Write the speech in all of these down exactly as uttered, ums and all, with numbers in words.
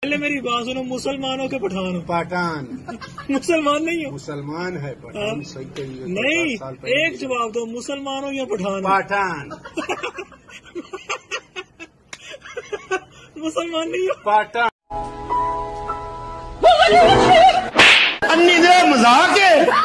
पहले मेरी बात सुनो, मुसलमानों के पठान हो? पठान। मुसलमान नहीं हो? मुसलमान है पठान। सही तरीके नहीं, एक जवाब दो, मुसलमान हो या पठान? पठान। मुसलमान नहीं हो? पठान। अन्नी दे मजाक है।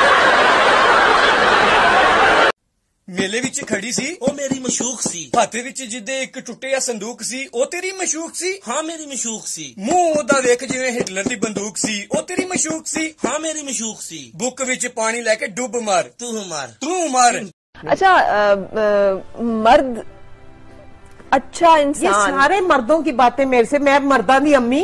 मेले विच खड़ी सी ओ मेरी मशूक सी। हत्थ विच जिदे एक टुੱਟਿਆ संदूक सी ओ तेरी मशूक सी। हाँ मेरी मशूक सी। मुंह ओदा वेख जिवें हिटलर दी बंदूक सी ओ तेरी मशूक सी। हाँ मेरी मशूक सी। बुक विच पानी लेके डुब मार तू मार तू मार। अच्छा आ, आ, मर्द अच्छा इंसान। ये सारे मर्दों की बातें मेरे से, मैं मर्दा दी अम्मी।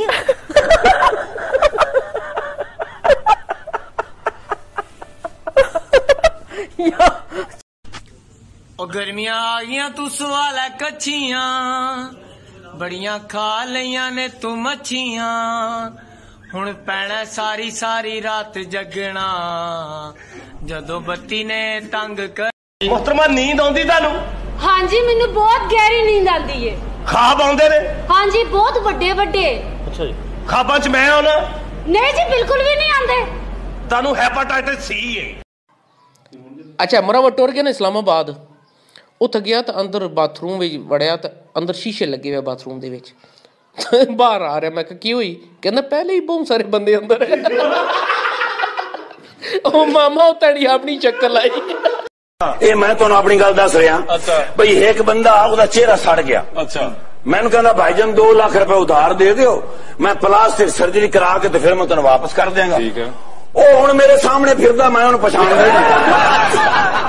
ओ गर्मियां आ गईयां तू सवाल है कच्छियां, बड़ियां खा लियां ने तू मच्छियां, हुण पैना सारी सारी रात जगना, जदों बत्ती ने तंग कर। मोहतरमा नींद आउंदी तानू? हाँ जी, मैनू बहुत गहरी नींद आती है। खाब आउंदे ने? हाँ जी, बहुत बड़े बड़े। अच्छा जी। खाबां च मैं आना? नहीं जी, बिल्कुल भी नहीं आंदे। तानू हेपेटाइटिस सी है। अच्छा मरावा टुर गया ना इस्लामाबाद, उत्थे गया तो अंदर बाथरूम में वड़िया तो अंदर शीशे लगे हुए बाथरूम दे विच। बाहर आ रहा, मैं की हुई? कहना पहले ही बहुत सारे बंदे अंदर है। ओ मामा तड़ी अपनी चक्कर लाई। ए मैं तुहानू अपनी गल दस रहा। अच्छा। भाई एक बंदा ओदा चेहरा सड़ गया। अच्छा। मैंने कहना भाईजान दो लाख रुपए उधार दे दियो, मैं प्लास्टिक सर्जरी करा के तो फिर मैं तेन वापस कर देंगा। ठीक है। ओ हुण मेरे सामने फिरदा, मैं उन्हें पछाणदा नहीं।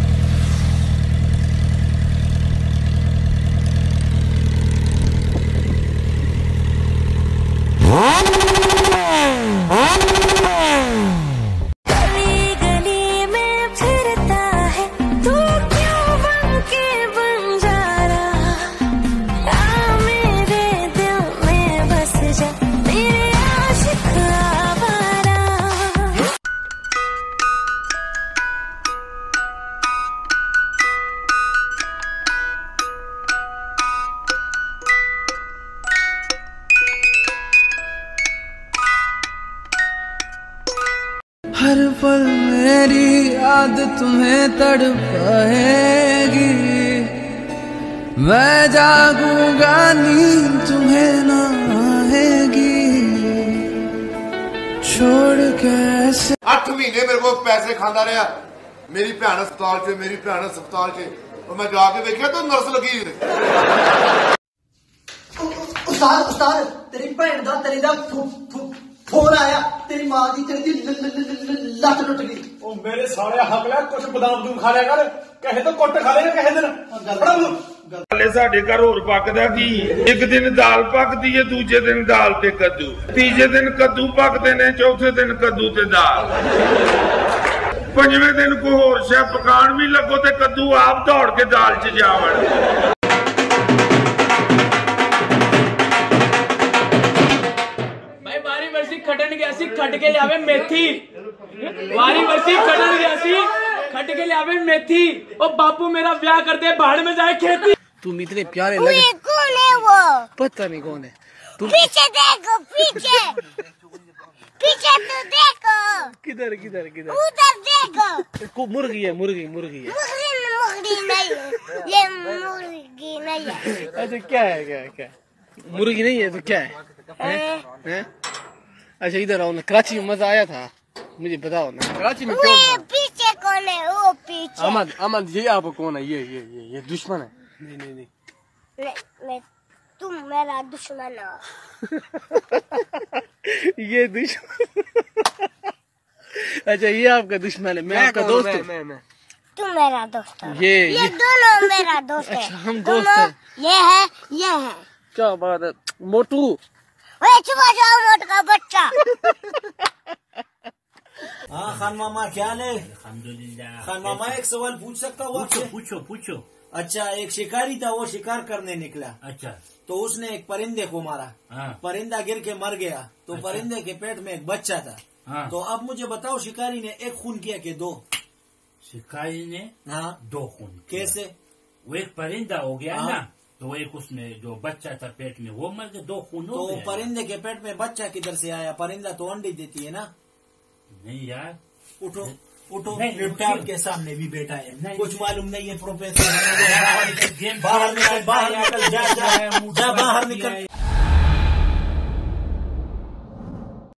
हर पल मेरी याद तुम्हें तड़पाएगी, मैं जागूंगा नींद तुम्हें ना आएगी, छोड़ कैसे। अठ महीने मेरे को पैसे खांदा रहा, मेरी भैन अस्पताल च, मेरी भैन अस्पताल च, और मैं जाके देखा तो नर्स लगी। उस्ताद उस्ताद तेरी भैन दा तेरी दा फोन आया, तेरी मां दी तेरी दी लत टुट गई। ओ मेरे सारे हक ले, कुछ बदाम दूम खा लिया कर, कहे तो कुट खा लेगा कहे दिन। गल साडे घर होर पकदा की, एक दिन दाल पकदी है, दूजे दिन दाल ते कद्दू, तीजे दिन कद्दू पकदे ने, चौथे दिन कद्दू ते दाल, पंजवें दिन कोई होर शै पकाण भी लगो ते कद्दू आप दौड़ के दाल च जावण। खटन गया सी, खट के लियावे मेथी। वारी वर्षी खटन गया सी, खट के लियावे मेथी। ओ बापू मेरा ब्याह कर दे, बाहर में जाए खेती। तुम इतने प्यारे लगे। कौन है वो? पता नहीं कौन है। तुम पीछे देखो, पीछे पीछे तो देखो। किधर किधर किधर? उधर देखो। मुर्गी है, मुर्गी मुर्गी है। मुर्गी मुर्गी नहीं है, ये मुर्गी नहीं है। अच्छा क्या है, क्या है, क्या है? मुर्गी नहीं है तो क्या है? हैं? हैं? अच्छा इधर आओ ना, कराची में मजा आया था, मुझे बताओ ना कराची में कौन? पीछे कौन है? वो पीछे। अहमद, अहमद ये आपको कौन है? ये ये ये ये दुश्मन है? नहीं नहीं नहीं, मैं, मैं तुम मेरा दुश्मन हो। ये दुश्मन। अच्छा ये आपका दुश्मन है, मैं आपका दोस्त हूँ। मैं मैं तुम मेरा दोस्त हो। ये ये दोनों मेरा दोस्त है। अच्छा हम दोस्त हैं। ये है, ये है। क्या बात है मोटू? छुपा जाओ मोट का बच्चा। हाँ खान मामा क्या है? अल्हम्दुलिल्लाह। खान मामा एक सवाल पूछ सकता हूँ? पूछो पूछो पूछो। अच्छा एक शिकारी था, वो शिकार करने निकला। अच्छा तो उसने एक परिंदे को मारा। हाँ। परिंदा गिर के मर गया, तो अच्छा। परिंदे के पेट में एक बच्चा था। हाँ। तो अब मुझे बताओ शिकारी ने एक खून किया कि दो? शिकारी ने हाँ दो खून। कैसे? वो एक परिंदा हो गया हाँ। ना, तो एक उसने जो बच्चा था पेट में वो मर गया, दो खून तो परिंदे के पेट में बच्चा किधर से आया? परिंदा तो अंडे देती है ना। नहीं यार, उठो उठो, नहीं, आपके सामने भी बैठा है, कुछ मालूम नहीं है प्रोफेसर। बाहर निकल, बाहर निकल, बाहर निकल, जा जा जा बाहर निकल।